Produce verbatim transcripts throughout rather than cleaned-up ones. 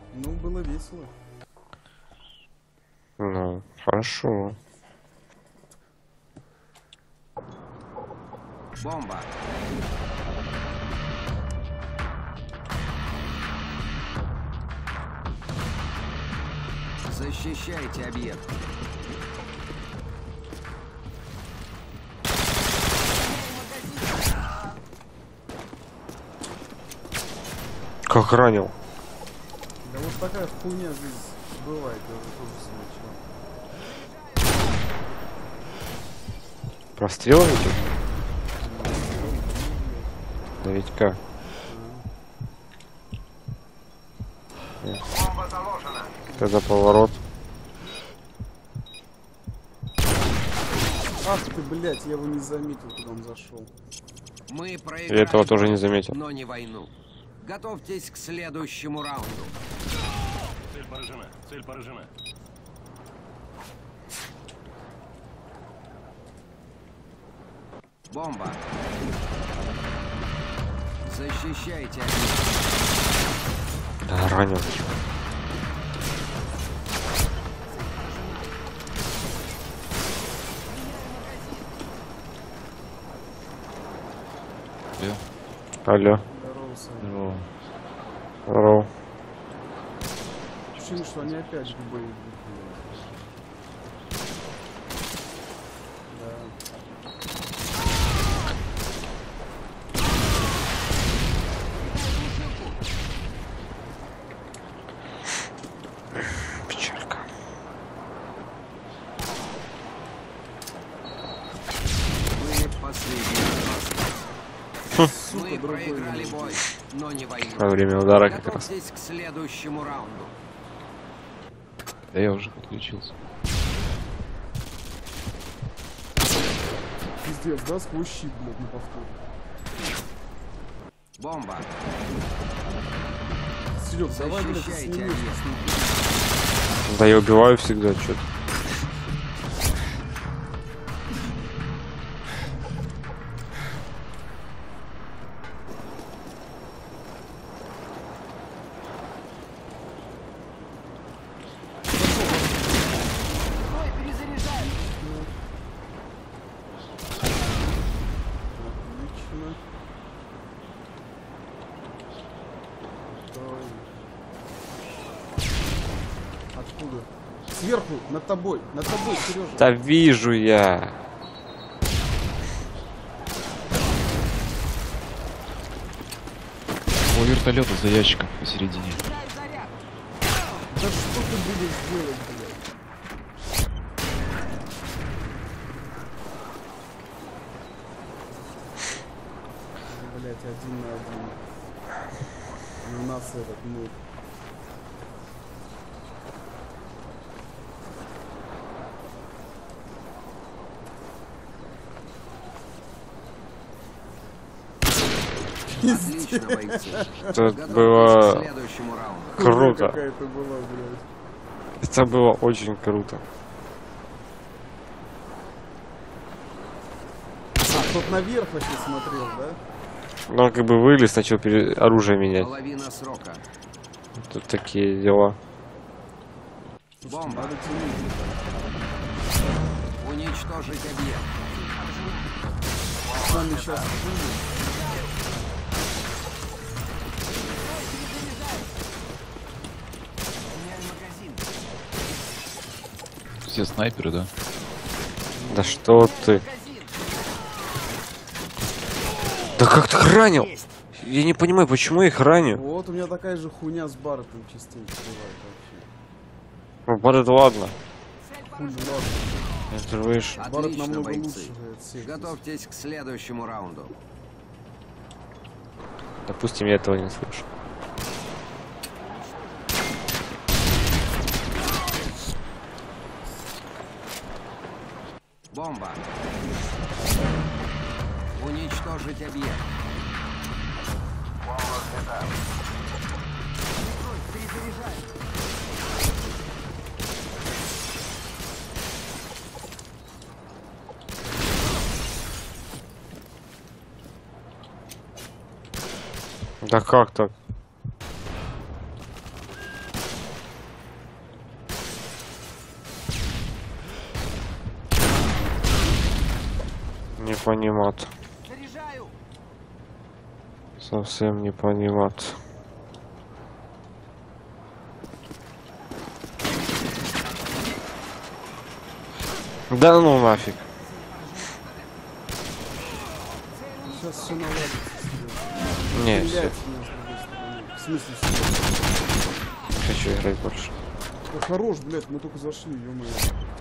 Ну, было весело. Ну, хорошо. Бомба. Защищайте объект. Как ранил? Да вот такая хуйня здесь бывает, я уже тоже замечал. Прострел идет? Да ведь как? Бомба заложена. Тогда поворот. Ах ты, блядь, я его не заметил, когда он зашел. Мы Я проиграли, этого тоже не заметил. но не войну. Готовьтесь к следующему раунду. Цель поражена. Цель поражена. Бомба. Защищайте объект. Да, ранил. Алло. Алло. Здорово, Саня. Здорово. Здорово. Ощущение, что они опять в бой идут. Да. Печалька. Мы последний. Сука, Мы другой проиграли не бой, но не войну. Во время удара как раз. Готовьтесь к следующему раунду. Да я уже подключился. Пиздец, да, сквозь щит, блядь, на повтор. Бомба. Серег, давай, блядь, Защищайте сними. объект. Да я убиваю всегда что-то. Отлично. Давай. Откуда? Сверху, над тобой, над тобой, Сережа. Да вижу я. У вертолета за ящиком посередине. Да что ты будешь делать, блядь? Блять, один на один. И у нас этот, ну... Отлично, бойцы. Это Готовьтесь было к следующему раунду. Хуйня круто. какая-то была, блядь. Это было очень круто. А, тот наверх вообще смотрел, да? Но он как бы вылез, начал пере- оружие менять. Половина срока. Тут такие дела. Слушайте, Бомба. надо тянуть. Уничтожить объект. С нами сейчас будет. Все снайперы, да? Да что ты? Да как ты их ранил? Я не понимаю, почему я их раню. Вот у меня такая же хуйня с Барретом частенько бывает вообще. Ну, Барретт, ладно. Хуй ладно. Это же видишь. Барретт Отлично, намного бойцы. лучше от всех. Готовьтесь к следующему раунду. Допустим, я этого не слышу. Бомба. Уничтожить объект. Бомба взята. Да как так? понимать. Заряжаю! Совсем не понимать. Да ну нафиг. Сейчас все наладится. Не, Стрелять все. меня с другой стороны. В смысле стрелять? Не хочу играть больше. Да хорош, блядь, мы только зашли, ё-моё.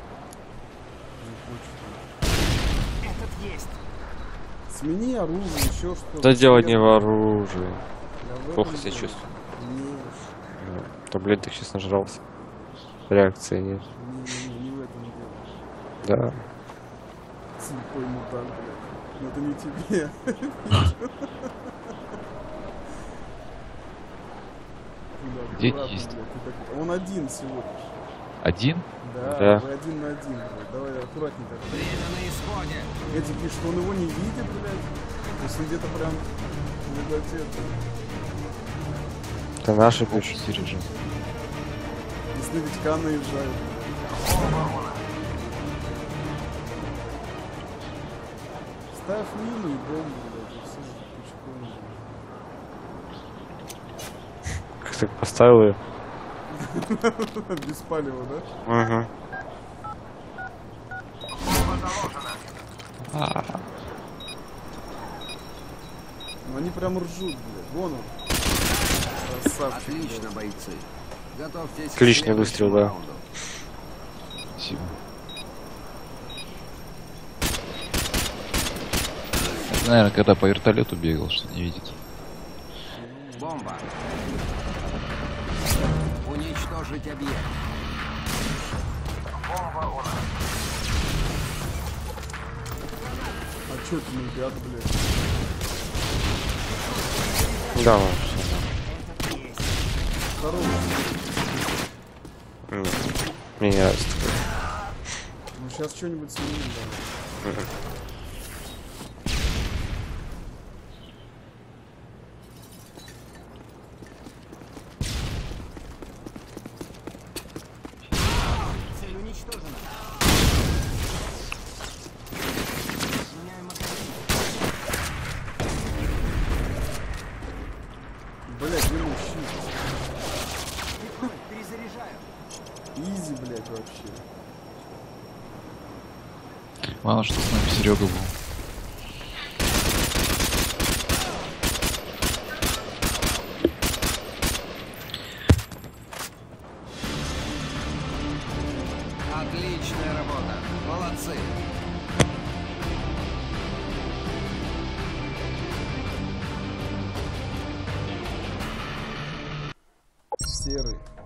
Этот есть! Смени оружие, еще что-то. Да дело не в оружии. Я в этом Плохо себя дело. чувствую. Нет, Да блин, ты сейчас нажрался. Реакции нет. не, не, не в этом дело. Да. Слепой мутант, блядь. Но это не тебе. Куда, Где аккуратно, есть? блядь, ты так- Он один всего лишь. Один? Да, Да. вы один на один, блядь. Давай аккуратней так. Время на исходе! Эти пишут, что он его не видит, блядь. То есть он где-то прям в высоте. Это наши Общий пишут. режим. И с новичка наезжают. Ставь мину и бомбу, блядь, и все, пучком. Как ты поставил ее? Без палева, да? Угу. Ну они прям ржут, блядь. Вон он. Красавчик. Отлично, блядь. бойцы. Готовьтесь к Лишний следующему выстрел, да. раунду. Спасибо. Это, наверное, когда по вертолету бегал, что не видит. Бомба. Уничтожить объект. А чё ты не ребят, блядь? Да, ну, всё. Хорош. М, Мне не нравится такое. Ну сейчас что-нибудь сменим, да. Цель уничтожена. Меняем магазин. Блядь, не мужчина. Прикрой, перезаряжаю. Изи, блядь, вообще. Главное, что с нами Серега был. Отличная работа. Молодцы. Серый.